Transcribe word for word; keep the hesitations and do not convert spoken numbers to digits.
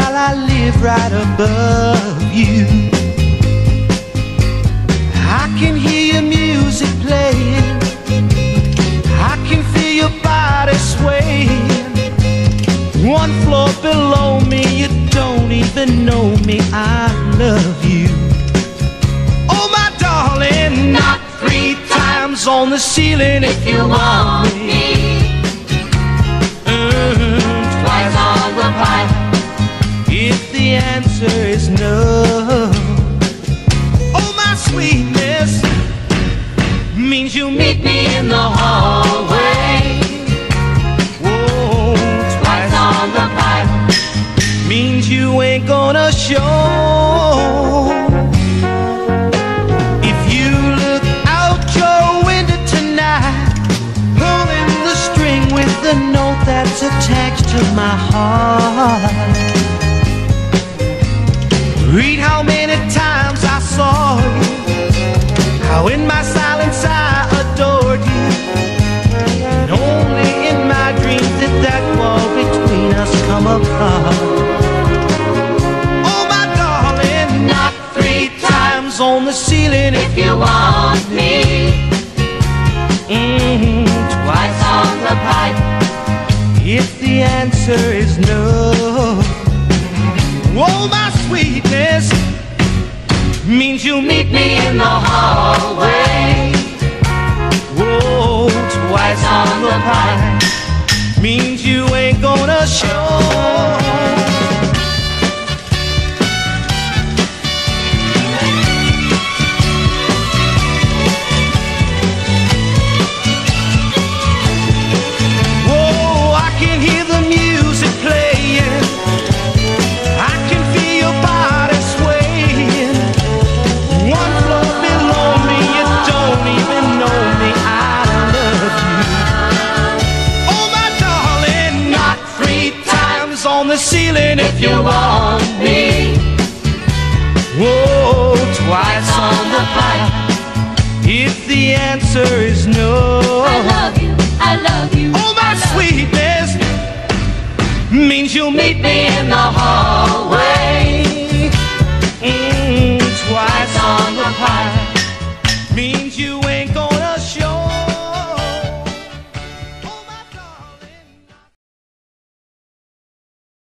while I live right above you. I can hear your music playing, I can feel your body swaying. One floor below me, you don't even know me, I love you. Oh my darling, Knock three times on the ceiling if you want me. Mm, Twice on the pipe if the answer is no. Oh my sweetness means you meet me in the hallway. Whoa, Twice on the pipe means you ain't gonna show. If you look out your window tonight, pulling the string with the note that's attached to my heart, read how many times I saw you, how in my silence I adored you, and only in my dreams did that wall between us come apart. Oh my darling, knock three times on the ceiling if you want me. Mm-hmm. Twice on the pipe if the answer is no. Oh my sweetness means you meet me in the hallway. Whoa, twice on the pipe means you ain't gonna show. On the ceiling if you want me. Whoa, twice on the pipe if the answer is no. I love you, I love you. Oh my sweetness means you'll meet me in the hallway.